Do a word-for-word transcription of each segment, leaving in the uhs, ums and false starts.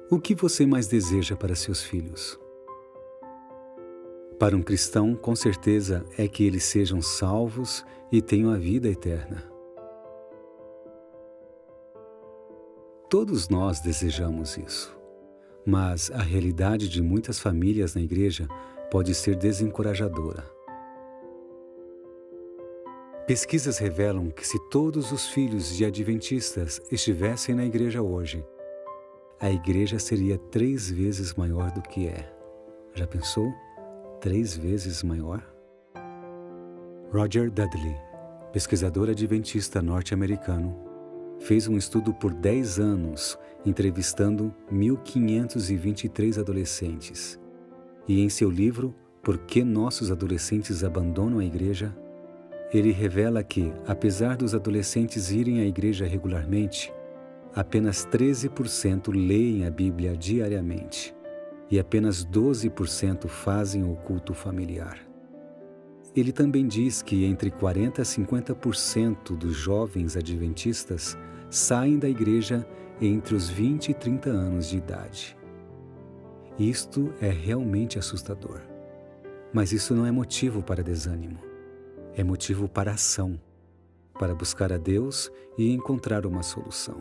O que você mais deseja para seus filhos? Para um cristão, com certeza, é que eles sejam salvos e tenham a vida eterna. Todos nós desejamos isso, mas a realidade de muitas famílias na igreja pode ser desencorajadora. Pesquisas revelam que se todos os filhos de adventistas estivessem na igreja hoje, a igreja seria três vezes maior do que é. Já pensou? Três vezes maior? Roger Dudley, pesquisador adventista norte-americano, fez um estudo por dez anos, entrevistando mil quinhentos e vinte e três adolescentes. E em seu livro, Por que Nossos Adolescentes Abandonam a Igreja?, ele revela que, apesar dos adolescentes irem à igreja regularmente, apenas treze por cento leem a Bíblia diariamente e apenas doze por cento fazem o culto familiar. Ele também diz que entre quarenta a cinquenta por cento dos jovens adventistas saem da igreja entre os vinte e trinta anos de idade. Isto é realmente assustador. Mas isso não é motivo para desânimo. É motivo para ação, para buscar a Deus e encontrar uma solução.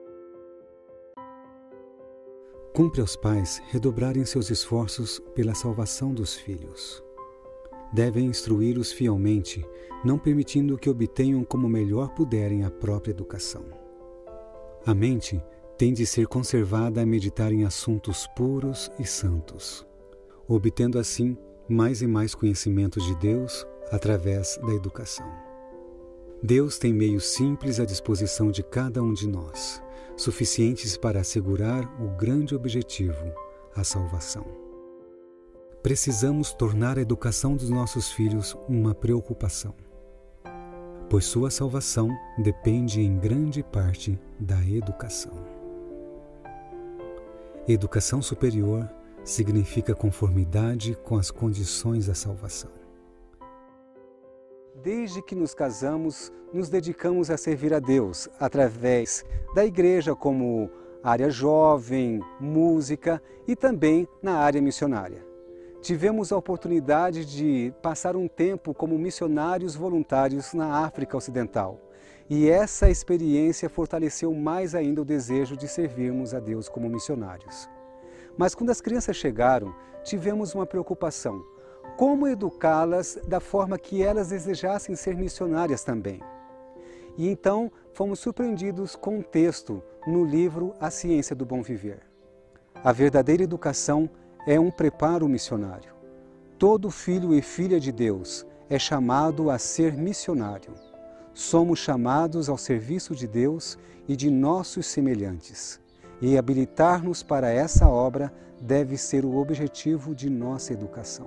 Cumpre aos pais redobrarem seus esforços pela salvação dos filhos. Devem instruí-los fielmente, não permitindo que obtenham como melhor puderem a própria educação. A mente tem de ser conservada a meditar em assuntos puros e santos, obtendo assim mais e mais conhecimento de Deus através da educação. Deus tem meios simples à disposição de cada um de nós, suficientes para assegurar o grande objetivo, a salvação. Precisamos tornar a educação dos nossos filhos uma preocupação, pois sua salvação depende em grande parte da educação. Educação superior significa conformidade com as condições da salvação. Desde que nos casamos, nos dedicamos a servir a Deus através da igreja como área jovem, música e também na área missionária. Tivemos a oportunidade de passar um tempo como missionários voluntários na África Ocidental. E essa experiência fortaleceu mais ainda o desejo de servirmos a Deus como missionários. Mas quando as crianças chegaram, tivemos uma preocupação. Como educá-las da forma que elas desejassem ser missionárias também? E então fomos surpreendidos com um texto no livro A Ciência do Bom Viver. A verdadeira educação é um preparo missionário. Todo filho e filha de Deus é chamado a ser missionário. Somos chamados ao serviço de Deus e de nossos semelhantes. E habilitar-nos para essa obra deve ser o objetivo de nossa educação.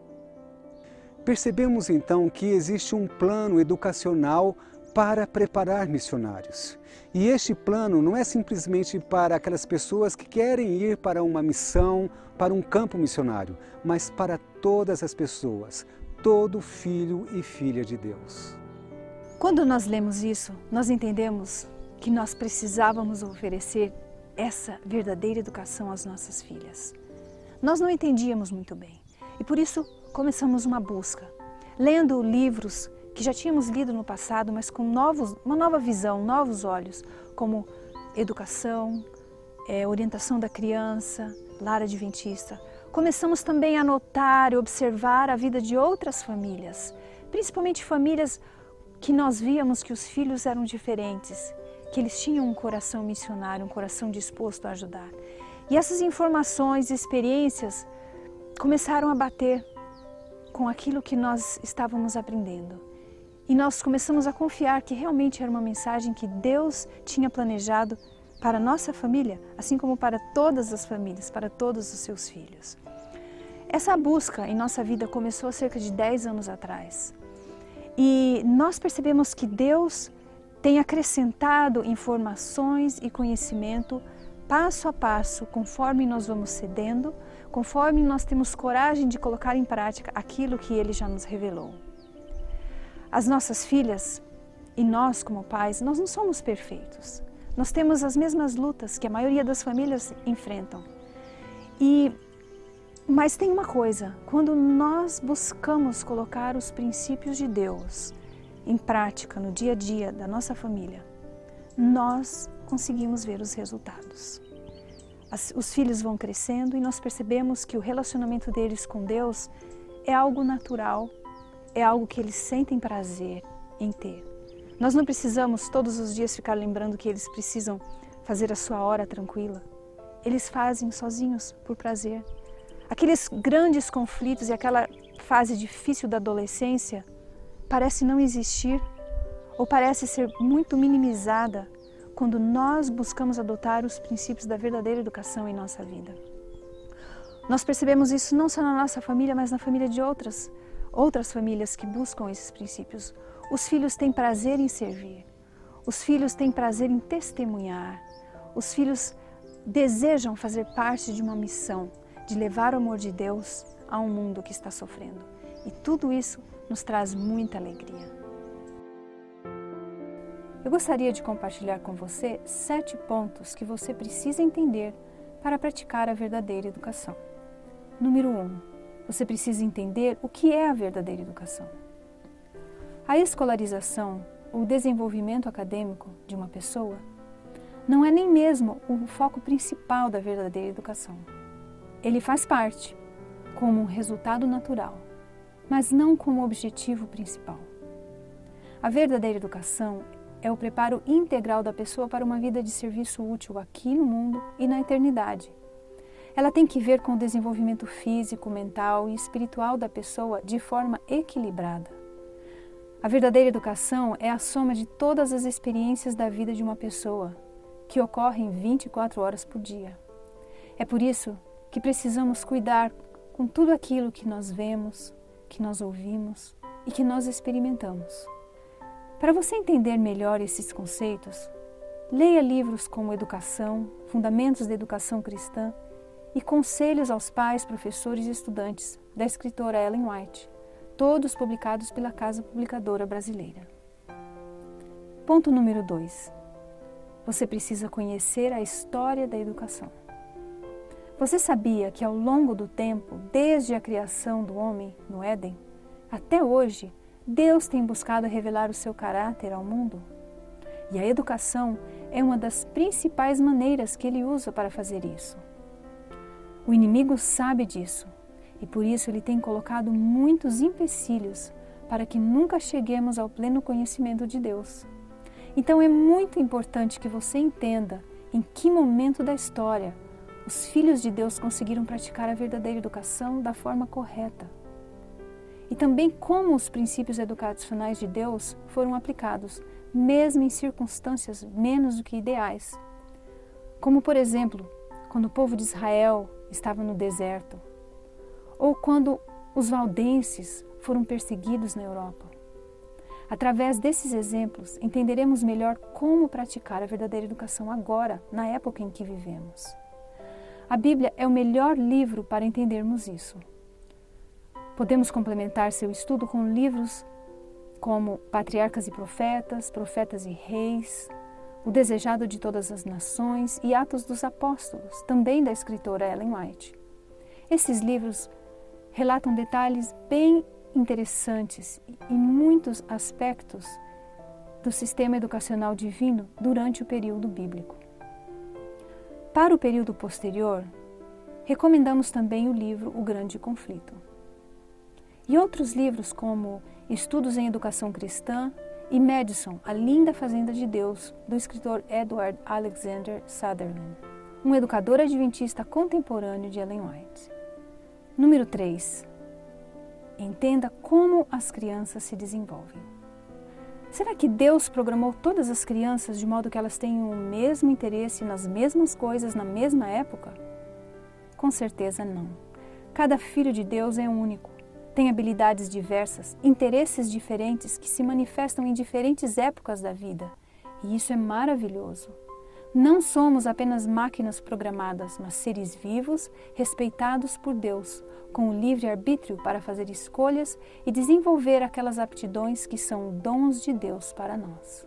Percebemos então que existe um plano educacional para preparar missionários. E este plano não é simplesmente para aquelas pessoas que querem ir para uma missão, para um campo missionário, mas para todas as pessoas, todo filho e filha de Deus. Quando nós lemos isso, nós entendemos que nós precisávamos oferecer essa verdadeira educação às nossas filhas. Nós não entendíamos muito bem e por isso começamos uma busca, lendo livros que já tínhamos lido no passado, mas com novos, uma nova visão, novos olhos, como educação, é, orientação da criança, lar adventista. Começamos também a notar e observar a vida de outras famílias, principalmente famílias que nós víamos que os filhos eram diferentes, que eles tinham um coração missionário, um coração disposto a ajudar. E essas informações e experiências começaram a bater com aquilo que nós estávamos aprendendo. E nós começamos a confiar que realmente era uma mensagem que Deus tinha planejado para a nossa família, assim como para todas as famílias, para todos os seus filhos. Essa busca em nossa vida começou há cerca de dez anos atrás. E nós percebemos que Deus tem acrescentado informações e conhecimento passo a passo, conforme nós vamos cedendo, conforme nós temos coragem de colocar em prática aquilo que Ele já nos revelou. As nossas filhas e nós como pais, nós não somos perfeitos. Nós temos as mesmas lutas que a maioria das famílias enfrentam. E, mas tem uma coisa, quando nós buscamos colocar os princípios de Deus em prática no dia a dia da nossa família, nós conseguimos ver os resultados. As, os filhos vão crescendo e nós percebemos que o relacionamento deles com Deus é algo natural, é algo que eles sentem prazer em ter. Nós não precisamos todos os dias ficar lembrando que eles precisam fazer a sua hora tranquila. Eles fazem sozinhos por prazer. Aqueles grandes conflitos e aquela fase difícil da adolescência parece não existir ou parece ser muito minimizada quando nós buscamos adotar os princípios da verdadeira educação em nossa vida. Nós percebemos isso não só na nossa família, mas na família de outras, outras famílias que buscam esses princípios. Os filhos têm prazer em servir, os filhos têm prazer em testemunhar, os filhos desejam fazer parte de uma missão, de levar o amor de Deus a um mundo que está sofrendo. E tudo isso nos traz muita alegria. Eu gostaria de compartilhar com você sete pontos que você precisa entender para praticar a verdadeira educação. Número um, você precisa entender o que é a verdadeira educação. A escolarização, o desenvolvimento acadêmico de uma pessoa, não é nem mesmo o foco principal da verdadeira educação. Ele faz parte, como um resultado natural, mas não como objetivo principal. A verdadeira educação é o preparo integral da pessoa para uma vida de serviço útil aqui no mundo e na eternidade. Ela tem que ver com o desenvolvimento físico, mental e espiritual da pessoa de forma equilibrada. A verdadeira educação é a soma de todas as experiências da vida de uma pessoa, que ocorrem vinte e quatro horas por dia. É por isso que precisamos cuidar com tudo aquilo que nós vemos, que nós ouvimos e que nós experimentamos. Para você entender melhor esses conceitos, leia livros como Educação, Fundamentos da Educação Cristã e Conselhos aos Pais, Professores e Estudantes, da escritora Ellen White, todos publicados pela Casa Publicadora Brasileira. Ponto número dois. Você precisa conhecer a história da educação. Você sabia que ao longo do tempo, desde a criação do homem no Éden, até hoje, Deus tem buscado revelar o seu caráter ao mundo? E a educação é uma das principais maneiras que Ele usa para fazer isso. O inimigo sabe disso e por isso ele tem colocado muitos empecilhos para que nunca cheguemos ao pleno conhecimento de Deus. Então é muito importante que você entenda em que momento da história os filhos de Deus conseguiram praticar a verdadeira educação da forma correta. E também como os princípios educacionais de Deus foram aplicados, mesmo em circunstâncias menos do que ideais. Como, por exemplo, quando o povo de Israel estava no deserto, ou quando os valdenses foram perseguidos na Europa. Através desses exemplos, entenderemos melhor como praticar a verdadeira educação agora, na época em que vivemos. A Bíblia é o melhor livro para entendermos isso. Podemos complementar seu estudo com livros como Patriarcas e Profetas, Profetas e Reis, O Desejado de Todas as Nações e Atos dos Apóstolos, também da escritora Ellen White. Esses livros relatam detalhes bem interessantes e muitos aspectos do sistema educacional divino durante o período bíblico. Para o período posterior, recomendamos também o livro O Grande Conflito. E outros livros como Estudos em Educação Cristã e Madison, A Linda Fazenda de Deus, do escritor Edward Alexander Sutherland, um educador adventista contemporâneo de Ellen White. Número três. Entenda como as crianças se desenvolvem. Será que Deus programou todas as crianças de modo que elas tenham o mesmo interesse nas mesmas coisas na mesma época? Com certeza não. Cada filho de Deus é único, tem habilidades diversas, interesses diferentes que se manifestam em diferentes épocas da vida. E isso é maravilhoso. Não somos apenas máquinas programadas, mas seres vivos, respeitados por Deus, com o livre-arbítrio para fazer escolhas e desenvolver aquelas aptidões que são dons de Deus para nós.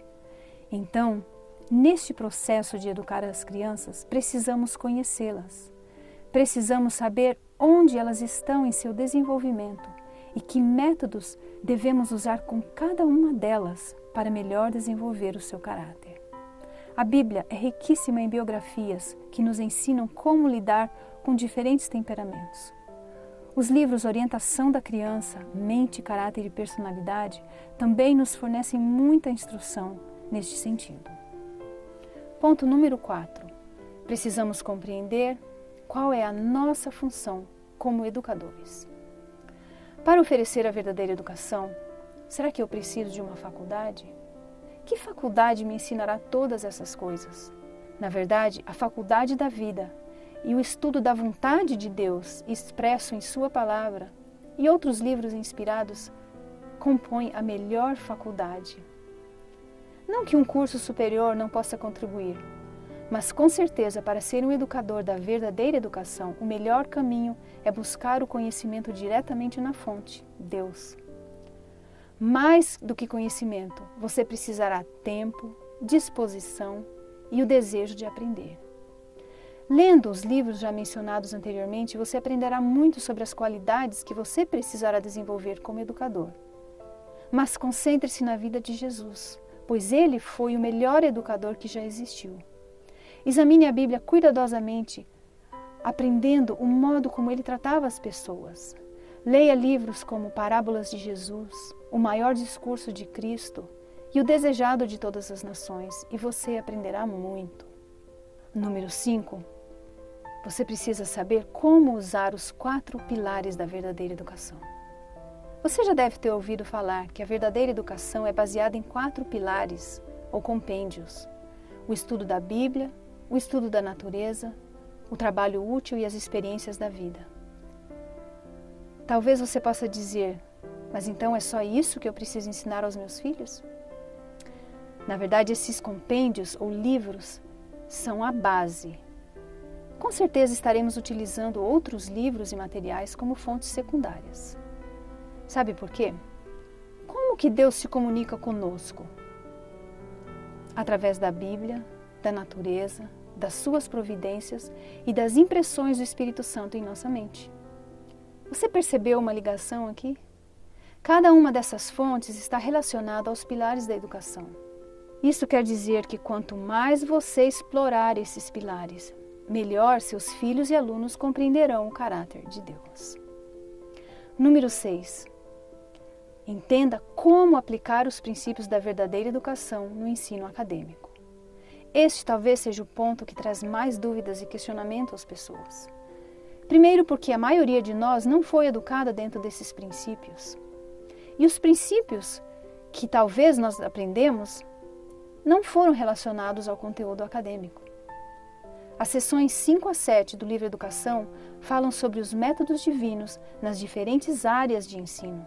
Então, neste processo de educar as crianças, precisamos conhecê-las. precisamos saber onde elas estão em seu desenvolvimento e que métodos devemos usar com cada uma delas para melhor desenvolver o seu caráter. A Bíblia é riquíssima em biografias que nos ensinam como lidar com diferentes temperamentos. Os livros Orientação da Criança, Mente, Caráter e Personalidade também nos fornecem muita instrução neste sentido. Ponto número quatro. Precisamos compreender qual é a nossa função como educadores. Para oferecer a verdadeira educação, será que eu preciso de uma faculdade? Que faculdade me ensinará todas essas coisas? Na verdade, a faculdade da vida e o estudo da vontade de Deus expresso em Sua palavra e outros livros inspirados compõem a melhor faculdade. Não que um curso superior não possa contribuir, mas com certeza para ser um educador da verdadeira educação, o melhor caminho é buscar o conhecimento diretamente na fonte, Deus. Mais do que conhecimento, você precisará tempo, disposição e o desejo de aprender. Lendo os livros já mencionados anteriormente, você aprenderá muito sobre as qualidades que você precisará desenvolver como educador. Mas concentre-se na vida de Jesus, pois Ele foi o melhor educador que já existiu. Examine a Bíblia cuidadosamente, aprendendo o modo como Ele tratava as pessoas. Leia livros como Parábolas de Jesus, O Maior Discurso de Cristo e O Desejado de Todas as Nações, e você aprenderá muito. Número cinco. Você precisa saber como usar os quatro pilares da verdadeira educação. Você já deve ter ouvido falar que a verdadeira educação é baseada em quatro pilares ou compêndios: o estudo da Bíblia, o estudo da natureza, o trabalho útil e as experiências da vida. Talvez você possa dizer, mas então é só isso que eu preciso ensinar aos meus filhos? Na verdade, esses compêndios ou livros são a base. Com certeza estaremos utilizando outros livros e materiais como fontes secundárias. Sabe por quê? Como que Deus se comunica conosco? Através da Bíblia, da natureza, das suas providências e das impressões do Espírito Santo em nossa mente. Você percebeu uma ligação aqui? Cada uma dessas fontes está relacionada aos pilares da educação. Isso quer dizer que quanto mais você explorar esses pilares, melhor seus filhos e alunos compreenderão o caráter de Deus. Número seis. Entenda como aplicar os princípios da verdadeira educação no ensino acadêmico. Este talvez seja o ponto que traz mais dúvidas e questionamento às pessoas. Primeiro, porque a maioria de nós não foi educada dentro desses princípios. E os princípios que talvez nós aprendemos não foram relacionados ao conteúdo acadêmico. As seções cinco a sete do livro Educação falam sobre os métodos divinos nas diferentes áreas de ensino.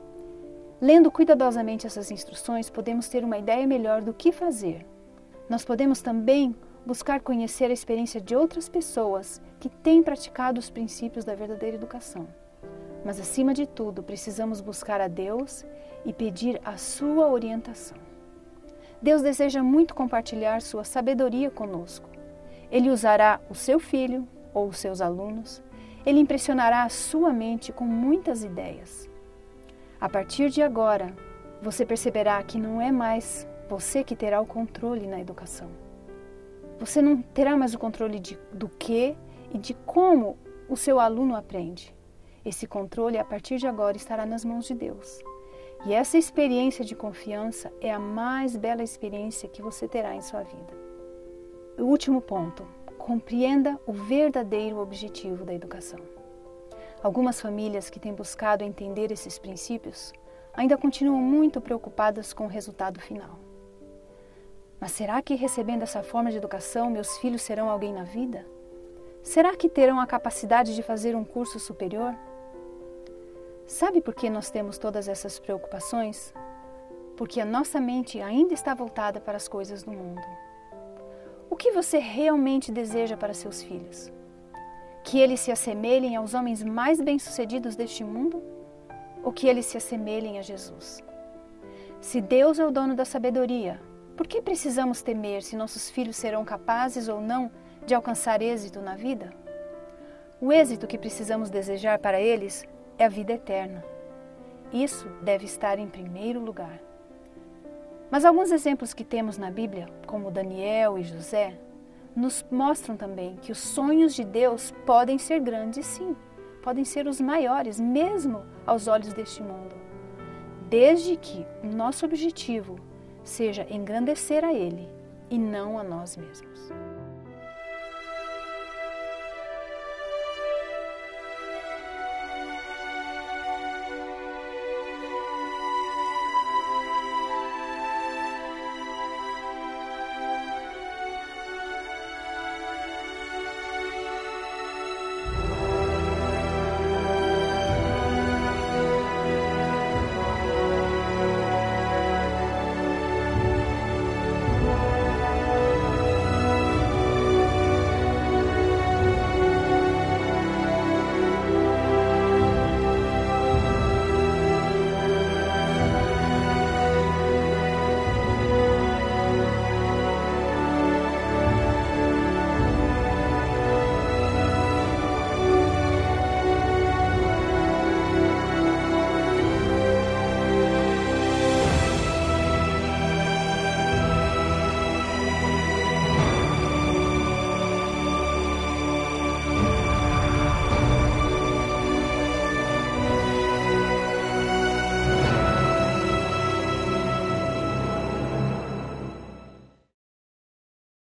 Lendo cuidadosamente essas instruções, podemos ter uma ideia melhor do que fazer. Nós podemos também buscar conhecer a experiência de outras pessoas que têm praticado os princípios da verdadeira educação. Mas, acima de tudo, precisamos buscar a Deus e pedir a sua orientação. Deus deseja muito compartilhar sua sabedoria conosco. Ele usará o seu filho ou os seus alunos. Ele impressionará a sua mente com muitas ideias. A partir de agora, você perceberá que não é mais você que terá o controle na educação. Você não terá mais o controle de, do que e de como o seu aluno aprende. Esse controle, a partir de agora, estará nas mãos de Deus. E essa experiência de confiança é a mais bela experiência que você terá em sua vida. O último ponto, compreenda o verdadeiro objetivo da educação. Algumas famílias que têm buscado entender esses princípios ainda continuam muito preocupadas com o resultado final. Mas será que recebendo essa forma de educação meus filhos serão alguém na vida? Será que terão a capacidade de fazer um curso superior? Sabe por que nós temos todas essas preocupações? Porque a nossa mente ainda está voltada para as coisas do mundo. O que você realmente deseja para seus filhos? Que eles se assemelhem aos homens mais bem-sucedidos deste mundo? Ou que eles se assemelhem a Jesus? Se Deus é o dono da sabedoria, por que precisamos temer se nossos filhos serão capazes ou não de alcançar êxito na vida? O êxito que precisamos desejar para eles é a vida eterna. Isso deve estar em primeiro lugar. Mas alguns exemplos que temos na Bíblia, como Daniel e José, nos mostram também que os sonhos de Deus podem ser grandes, sim. Podem ser os maiores, mesmo aos olhos deste mundo. Desde que o nosso objetivo seja engrandecer a Ele e não a nós mesmos.